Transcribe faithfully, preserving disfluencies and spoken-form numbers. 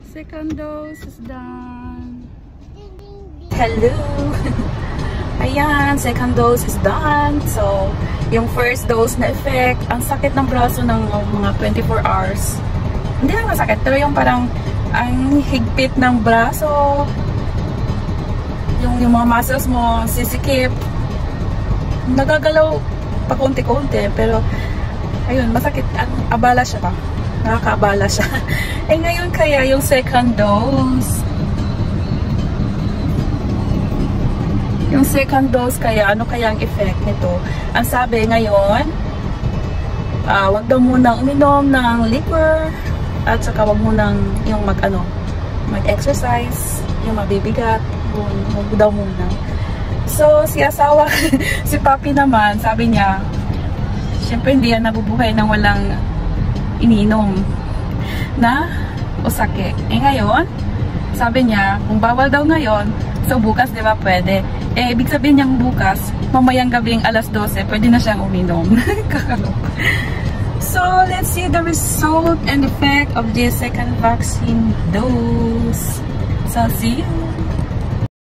Second dose is done. Hello! Ayan, second dose is done. So, yung first dose na effect, ang sakit ng braso ng mga twenty-four hours. Hindi lang masakit, pero yung parang ang higpit ng braso, yung, yung mga muscles mo, sisikip, nagagalaw pa konti-konti, pero ayun, masakit, abala siya ba? Nakakaabala siya. Eh ngayon kaya yung second dose, yung second dose kaya, ano kaya ang effect nito? Ang sabi ngayon, uh, wag daw munang uminom ng liquor, at saka wag munang yung mag ano, mag-exercise, yung mabibigat, wag daw muna. So, si asawa, si Papi naman, sabi niya, syempre hindi yan nabubuhay nang walang ininom na osake. Eh ngayon, sabi niya, kung bawal daw ngayon, so bukas di ba pwede? Eh, ibig sabihin niyang bukas, mamayang gabing alas dose, pwede na siyang uminom. So, let's see the result and effect of the second vaccine dose. So, see you!